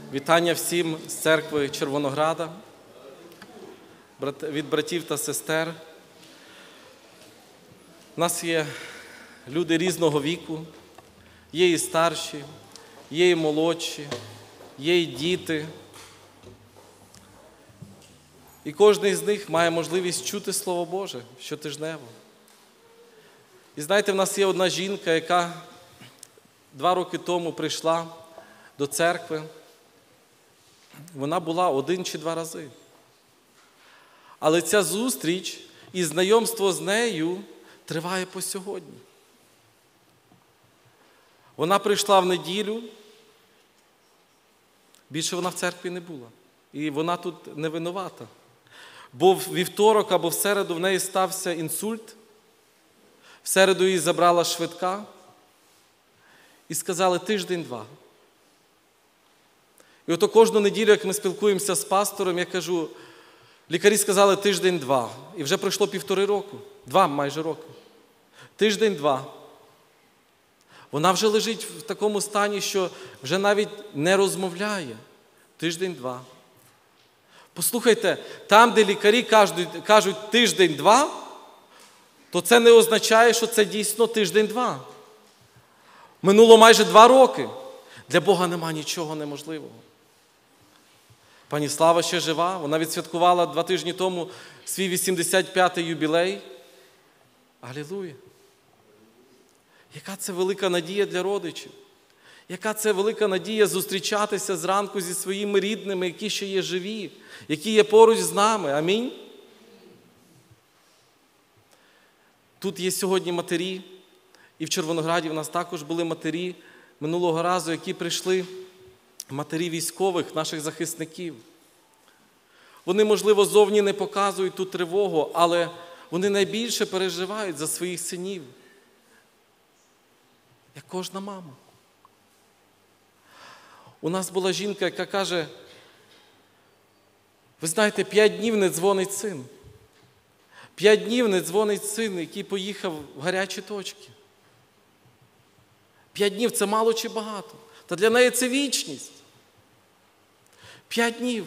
Вітання всім з церкви Червонограда, від братів та сестер. У нас є люди різного віку, є і старші, є і молодші, є і діти. І кожен з них має можливість чути Слово Боже щотижнево. І знаєте, в нас є одна жінка, яка 2 роки тому прийшла до церкви. Вона була 1 чи 2 рази. Але ця зустріч і знайомство з нею триває по сьогодні. Вона прийшла в неділю, більше вона в церкві не була. І вона тут не винувата. Бо в вівторок або в середу в неї стався інсульт, в середу її забрала швидка і сказали 1-2. І ото кожну неділю, як ми спілкуємося з пастором, я кажу, лікарі сказали 1-2. І вже пройшло 1,5 року, 2 майже роки. 1-2. Вона вже лежить в такому стані, що вже навіть не розмовляє. 1-2. Послухайте, там, де лікарі кажуть 1-2, то це не означає, що це дійсно 1-2. Минуло майже 2 роки. Для Бога нема нічого неможливого. Пані Слава ще жива, вона відсвяткувала 2 тижні тому свій 85-й юбілей. Алілуя! Яка це велика надія для родичів. Яка це велика надія зустрічатися зранку зі своїми рідними, які ще є живі, які є поруч з нами. Амінь. Тут є сьогодні матері, і в Червонограді в нас також були матері минулого разу, які прийшли, матері військових, наших захисників. Вони, можливо, зовні не показують ту тривогу, але вони найбільше переживають за своїх синів. Як кожна мама. У нас була жінка, яка каже, ви знаєте, 5 днів не дзвонить син. 5 днів не дзвонить син, який поїхав в гарячі точки. 5 днів – це мало чи багато? Та для неї це вічність. 5 днів.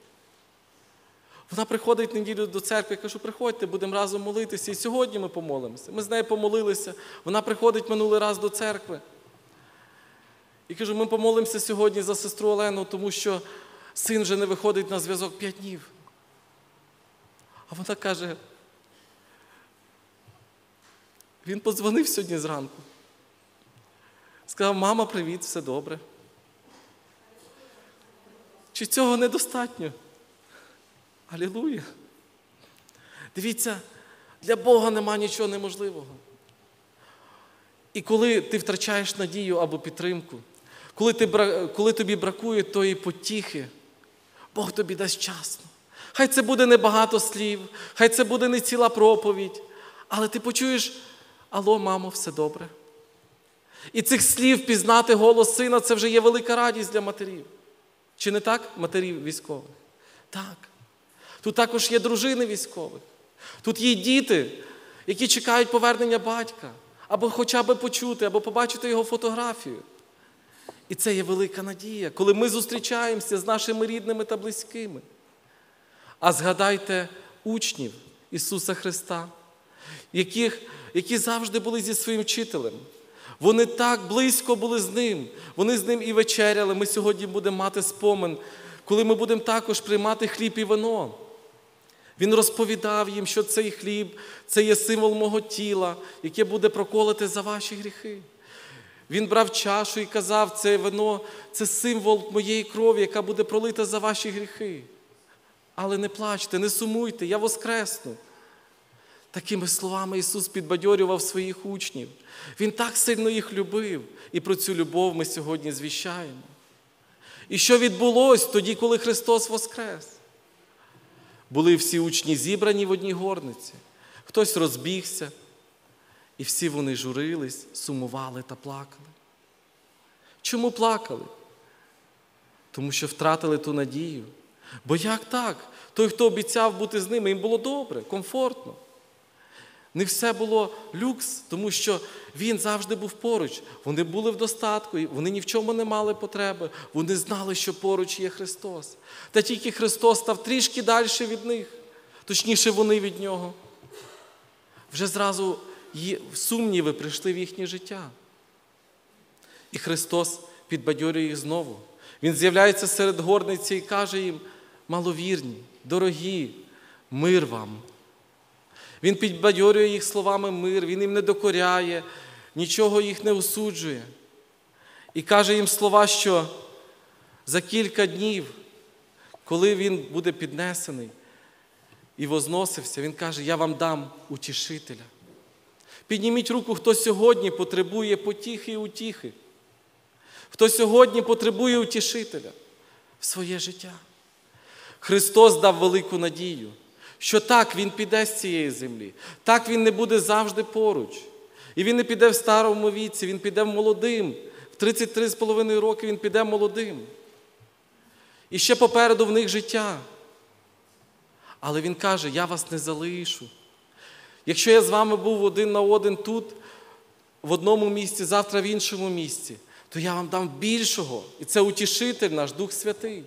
Вона приходить в неділю до церкви, я кажу, приходьте, будемо разом молитися. І сьогодні ми помолимося. Ми з нею помолилися. Вона приходить минулий раз до церкви. І кажу, ми помолимося сьогодні за сестру Олену, тому що син вже не виходить на зв'язок 5 днів. А вона каже, він подзвонив сьогодні зранку. Сказав, мама, привіт, все добре. Чи цього недостатньо? Алілуя! Дивіться, для Бога нема нічого неможливого. І коли ти втрачаєш надію або підтримку, коли тобі бракує тої потіхи, Бог тобі дасть вчасно. Хай це буде не багато слів, хай це буде не ціла проповідь, але ти почуєш, алло, мамо, все добре. І цих слів пізнати голос сина – це вже є велика радість для матерів. Чи не так, матерів військових? Так. Тут також є дружини військових. Тут є діти, які чекають повернення батька. Або хоча б почути, або побачити його фотографію. І це є велика надія, коли ми зустрічаємося з нашими рідними та близькими. А згадайте учнів Ісуса Христа, які завжди були зі своїм вчителем. Вони так близько були з Ним. Вони з Ним і вечеряли. Ми сьогодні будемо мати спомин, коли ми будемо також приймати хліб і вино. Він розповідав їм, що цей хліб – це є символ мого тіла, яке буде проколоте за ваші гріхи. Він брав чашу і казав, це вино – це символ моєї крові, яка буде пролита за ваші гріхи. Але не плачте, не сумуйте, я воскресну. Такими словами Ісус підбадьорював своїх учнів. Він так сильно їх любив. І про цю любов ми сьогодні звіщаємо. І що відбулось тоді, коли Христос воскрес? Були всі учні зібрані в одній горниці. Хтось розбігся. І всі вони журились, сумували та плакали. Чому плакали? Тому що втратили ту надію. Бо як так? Той, хто обіцяв бути з ними, їм було добре, комфортно. Не все було люкс, тому що Він завжди був поруч. Вони були в достатку, вони ні в чому не мали потреби. Вони знали, що поруч є Христос. Та тільки Христос став трішки далі від них. Точніше, вони від Нього. Вже зразу сумніви прийшли в їхнє життя. І Христос підбадьорює їх знову. Він з'являється серед горниці і каже їм: маловірні, дорогі, мир вам. Він підбадьорює їх словами мир, Він їм не докоряє, нічого їх не осуджує. І каже їм слова, що за кілька днів, коли Він буде піднесений і возносився, Він каже: я вам дам утішителя. Підніміть руку, хто сьогодні потребує потіхи і утіхи. Хто сьогодні потребує утішителя в своє життя. Христос дав велику надію, що так, Він піде з цієї землі, так, Він не буде завжди поруч. І Він не піде в старому віці, Він піде молодим. В 33,5 роки Він піде молодим. І ще попереду в них життя. Але Він каже: я вас не залишу. Якщо я з вами був один на один тут, в одному місці, завтра в іншому місці, то я вам дам більшого. І це утішитель наш, Дух Святий.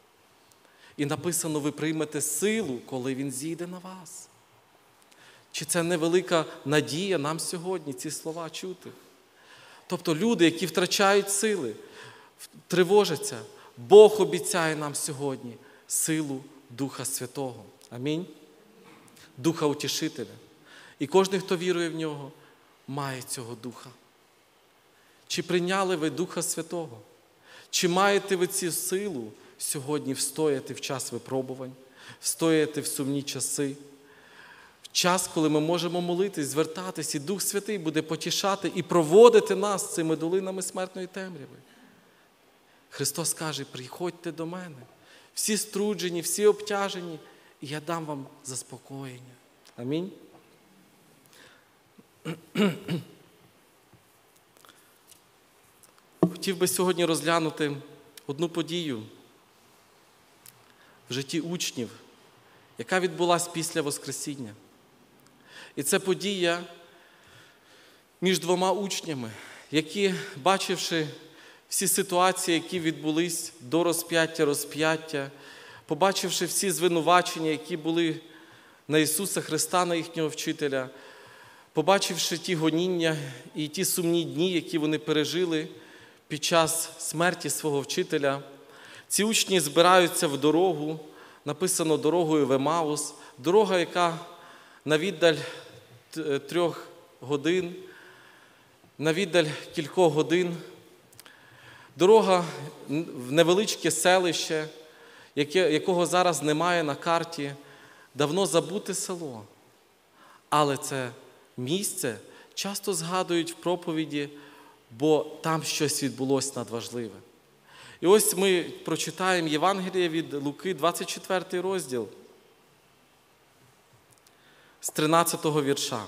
І написано: ви приймете силу, коли Він зійде на вас. Чи це невелика надія нам сьогодні ці слова чути? Тобто люди, які втрачають сили, тривожаться, Бог обіцяє нам сьогодні силу Духа Святого. Амінь. Духа Утішителя. І кожен, хто вірує в Нього, має цього Духа. Чи прийняли ви Духа Святого? Чи маєте ви цю силу сьогодні встояти в час випробувань, встояти в сумні часи, в час, коли ми можемо молитись, звертатись, і Дух Святий буде потішати і проводити нас цими долинами смертної темряви? Христос каже: приходьте до мене, всі струджені, всі обтяжені, і я дам вам заспокоєння. Амінь. Хотів би сьогодні розглянути одну подію в житті учнів, яка відбулася після Воскресіння. І це подія між двома учнями, які, бачивши всі ситуації, які відбулись до розп'яття, побачивши всі звинувачення, які були на Ісуса Христа, на їхнього вчителя, побачивши ті гоніння і ті сумні дні, які вони пережили під час смерті свого вчителя, ці учні збираються в дорогу, написано дорогою в Емаус, дорога, яка на віддаль 3 годин, на віддаль кількох годин, дорога в невеличке селище, якого зараз немає на карті, давно забуте село. Але це місце часто згадують в проповіді, бо там щось відбулося надважливе. І ось ми прочитаємо Євангеліє від Луки, 24 розділ, з 13-го вірша.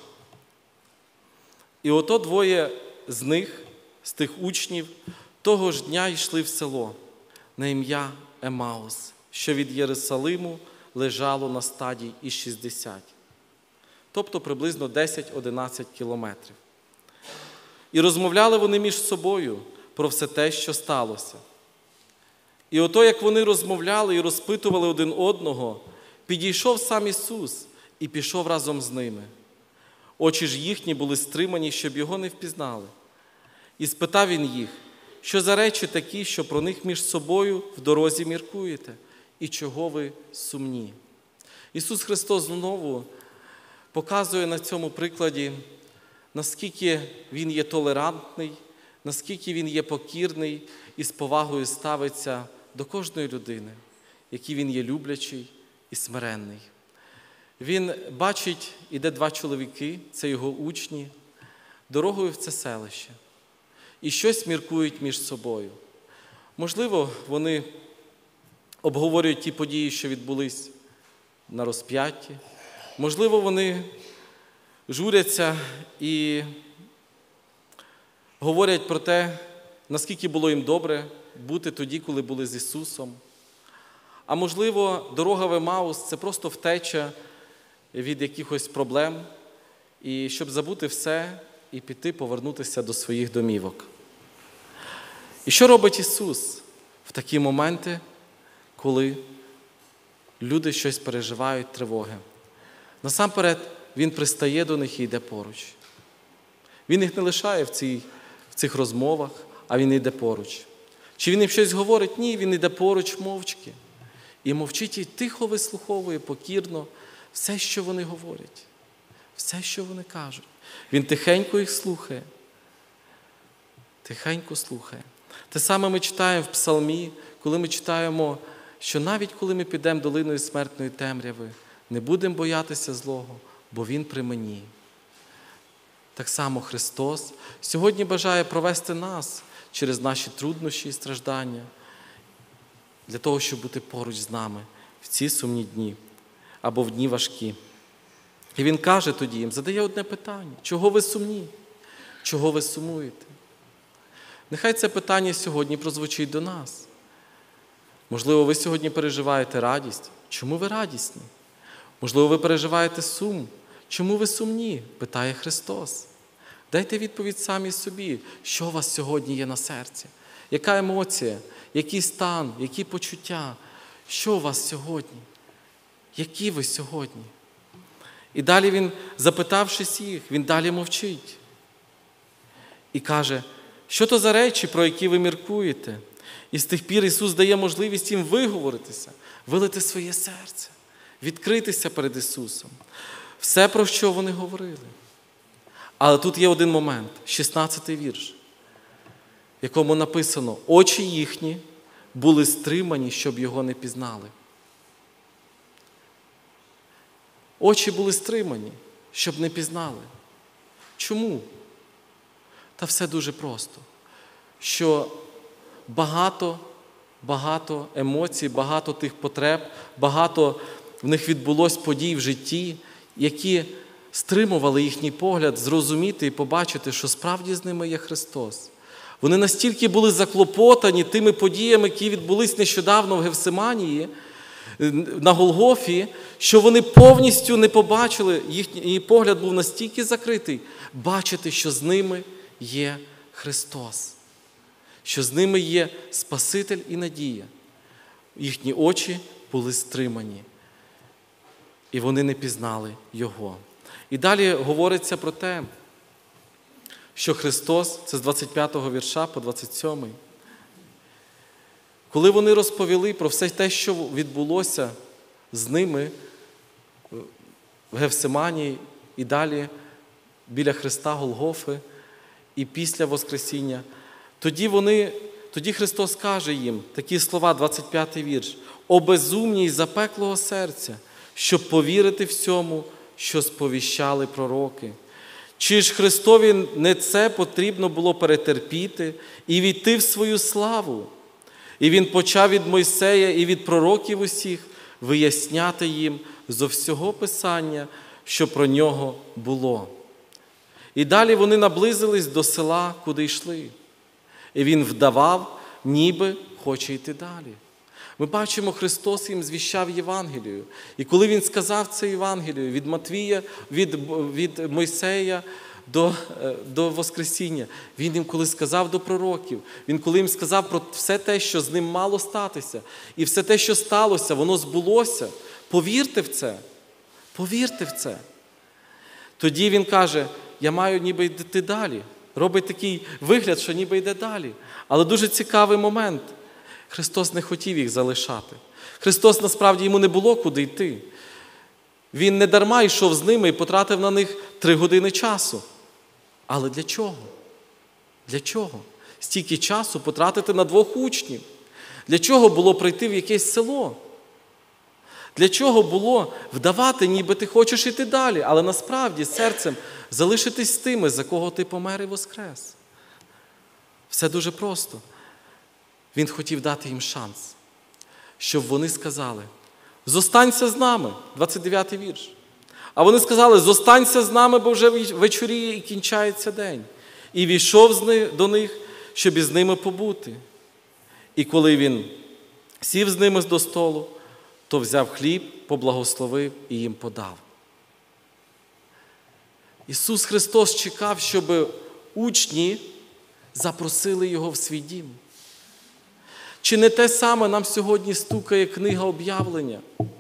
І ото двоє з них, з тих учнів, того ж дня йшли в село на ім'я Емаус, що від Єрусалиму лежало на стадії із 60. Тобто приблизно 10-11 кілометрів. І розмовляли вони між собою про все те, що сталося. І ото, як вони розмовляли і розпитували один одного, підійшов сам Ісус і пішов разом з ними. Очі ж їхні були стримані, щоб його не впізнали. І спитав він їх: що за речі такі, що про них між собою в дорозі міркуєте? І чого ви сумні? Ісус Христос знову показує на цьому прикладі, наскільки Він є толерантний, наскільки Він є покірний і з повагою ставиться до кожної людини, який Він є люблячий і смиренний. Він бачить, іде 2 чоловіки, це його учні, дорогою в це селище. І щось міркують між собою. Можливо, вони обговорюють ті події, що відбулись на розп'ятті. Можливо, вони журяться і говорять про те, наскільки було їм добре бути тоді, коли були з Ісусом. А можливо, дорога в Емаус – це просто втеча від якихось проблем і щоб забути все і піти повернутися до своїх домівок. І що робить Ісус в такі моменти, коли люди щось переживають, тривоги? Насамперед, Він пристає до них і йде поруч. Він їх не лишає в цих розмовах, а Він йде поруч. Чи Він їм щось говорить? Ні, Він йде поруч мовчки. І мовчить і тихо вислуховує, покірно все, що вони говорять, все, що вони кажуть. Він тихенько їх слухає. Тихенько слухає. Те саме ми читаємо в Псалмі, коли ми читаємо, що навіть коли ми підемо долиною смертної темряви, не будемо боятися злого, бо Він при мені. Так само Христос сьогодні бажає провести нас через наші труднощі і страждання, для того, щоб бути поруч з нами в ці сумні дні або в дні важкі. І Він каже тоді їм, задає одне питання: чого ви сумні? Чого ви сумуєте? Нехай це питання сьогодні прозвучить до нас. Можливо, ви сьогодні переживаєте радість. Чому ви радісні? Можливо, ви переживаєте сум. Чому ви сумні? Питає Христос. Дайте відповідь самі собі, що у вас сьогодні є на серці. Яка емоція, який стан, які почуття, що у вас сьогодні? Які ви сьогодні? І далі Він, запитавшись їх, Він далі мовчить. І каже, що то за речі, про які ви міркуєте? І з тих пір Ісус дає можливість їм виговоритися, вилити своє серце, відкритися перед Ісусом. Все, про що вони говорили. Але тут є один момент, 16-й вірш, в якому написано: очі їхні були стримані, щоб його не пізнали. Очі були стримані, щоб не пізнали. Чому? Та все дуже просто. Що багато емоцій, багато тих потреб, багато в них відбулось подій в житті, які стримували їхній погляд зрозуміти і побачити, що справді з ними є Христос. Вони настільки були заклопотані тими подіями, які відбулись нещодавно в Гефсиманії, на Голгофі, що вони повністю не побачили, їхній погляд був настільки закритий, бачити, що з ними є Христос, що з ними є Спаситель і надія. Їхні очі були стримані, і вони не пізнали Його. І далі говориться про те, що Христос, це з 25-го вірша по 27-й, коли вони розповіли про все те, що відбулося з ними в Гефсиманії і далі біля Христа Голгофи і після Воскресіння, тоді Христос каже їм такі слова, 25-й вірш: «О безумні й запеклого серця, щоб повірити всьому, що сповіщали пророки. Чи ж Христові не це потрібно було перетерпіти і війти в свою славу? І Він почав від Мойсея і від пророків усіх виясняти їм зо всього Писання, що про нього було». І далі вони наблизились до села, куди йшли. І Він вдавав, ніби хоче йти далі. Ми бачимо, Христос їм звіщав Євангелію. І коли Він сказав це Євангелію від Матвія, від Мойсея до Воскресіння, Він їм коли сказав до пророків, Він коли їм сказав про все те, що з ним мало статися, і все те, що сталося, воно збулося. Повірте в це. Повірте в це. Тоді Він каже, я маю ніби йти далі. Робить такий вигляд, що ніби йде далі. Але дуже цікавий момент. Христос не хотів їх залишати. Христос, насправді, йому не було куди йти. Він не дарма йшов з ними і потратив на них 3 години часу. Але для чого? Для чого? Стільки часу потратити на 2 учнів? Для чого було прийти в якесь село? Для чого було вдавати, ніби ти хочеш йти далі, але насправді серцем залишитись з тими, за кого ти помер і воскрес? Все дуже просто. Він хотів дати їм шанс, щоб вони сказали: «Зостанься з нами», 29-й вірш. А вони сказали: «Зостанься з нами, бо вже вечоріє і кінчається день». І війшов до них, щоб із ними побути. І коли він сів з ними до столу, то взяв хліб, поблагословив і їм подав. Ісус Христос чекав, щоб учні запросили Його в свій дім. Чи не те саме нам сьогодні стукає книга об'явлення?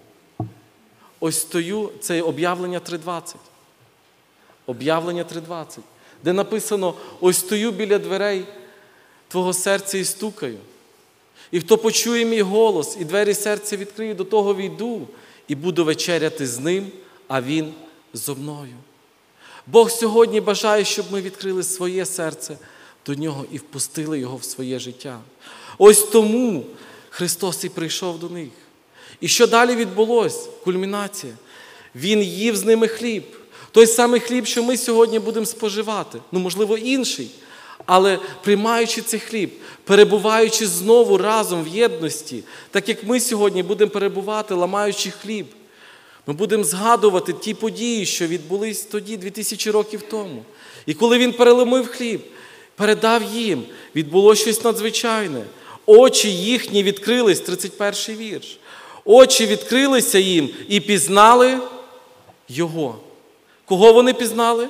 Ось стою, це об'явлення 3:20. Об'явлення 3:20, де написано: ось стою біля дверей твого серця і стукаю. І хто почує мій голос, і двері серця відкриє, до того війду, і буду вечеряти з ним, а він зо мною. Бог сьогодні бажає, щоб ми відкрили своє серце до Нього і впустили Його в своє життя. Ось тому Христос і прийшов до них. І що далі відбулось? Кульмінація. Він їв з ними хліб. Той самий хліб, що ми сьогодні будемо споживати. Можливо, інший. Але приймаючи цей хліб, перебуваючи знову разом в єдності, так як ми сьогодні будемо перебувати, ламаючи хліб, ми будемо згадувати ті події, що відбулись тоді, 2000 років тому. І коли він переломив хліб, передав їм, відбулося щось надзвичайне. Очі їхні відкрились, 31-й вірш. Очі відкрилися їм і пізнали Його. Кого вони пізнали?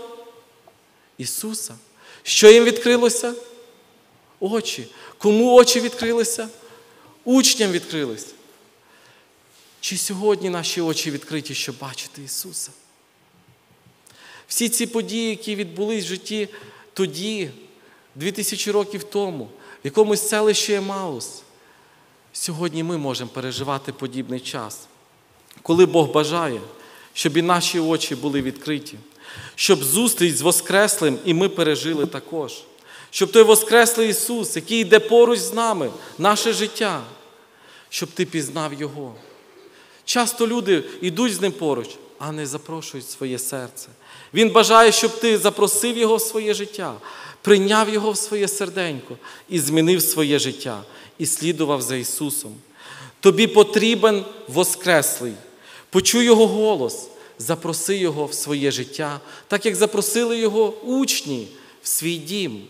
Ісуса. Що їм відкрилося? Очі. Кому очі відкрилися? Учням відкрилися. Чи сьогодні наші очі відкриті, щоб бачити Ісуса? Всі ці події, які відбулись в житті тоді, 2000 років тому, в якомусь селищі Емаус, сьогодні ми можемо переживати подібний час, коли Бог бажає, щоб і наші очі були відкриті, щоб зустріч з Воскреслим і ми пережили також, щоб той Воскреслий Ісус, який йде поруч з нами, наше життя, щоб ти пізнав Його. Часто люди йдуть з Ним поруч, а не запрошують своє серце. Він бажає, щоб ти запросив Його в своє життя, прийняв Його в своє серденько і змінив своє життя, і слідував за Ісусом. Тобі потрібен Воскреслий. Почуй Його голос, запроси Його в своє життя, так як запросили Його учні в свій дім.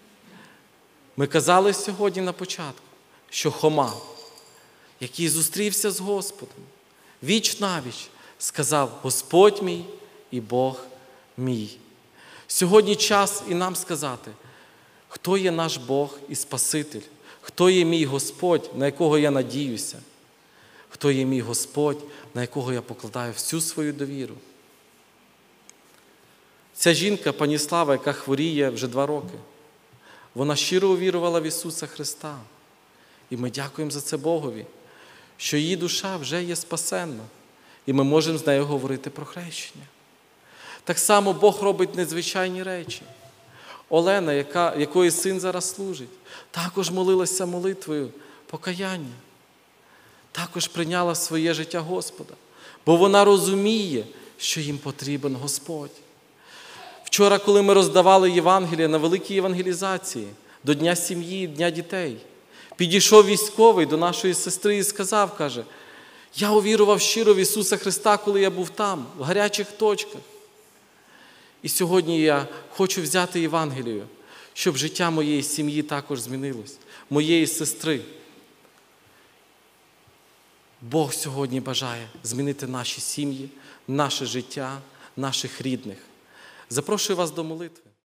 Ми казали сьогодні на початку, що Хома, який зустрівся з Господом, віч-навіч сказав: Господь мій і Бог мій. Сьогодні час і нам сказати, хто є наш Бог і Спаситель, хто є мій Господь, на якого я надіюся, хто є мій Господь, на якого я покладаю всю свою довіру. Ця жінка, пані Слава, яка хворіє вже 2 роки, вона щиро увірувала в Ісуса Христа. І ми дякуємо за це Богові, що її душа вже є спасенна, і ми можемо з нею говорити про хрещення. Так само Бог робить незвичайні речі. Олена, якої син зараз служить, також молилася молитвою покаяння. Також прийняла в своє життя Господа, бо вона розуміє, що їм потрібен Господь. Вчора, коли ми роздавали Євангелія на великій євангелізації до Дня сім'ї, Дня дітей, підійшов військовий до нашої сестри і сказав, каже: я увірував щиро в Ісуса Христа, коли я був там, в гарячих точках. І сьогодні я хочу взяти Євангелію, щоб життя моєї сім'ї також змінилось, моєї сестри. Бог сьогодні бажає змінити наші сім'ї, наше життя, наших рідних. Запрошую вас до молитви.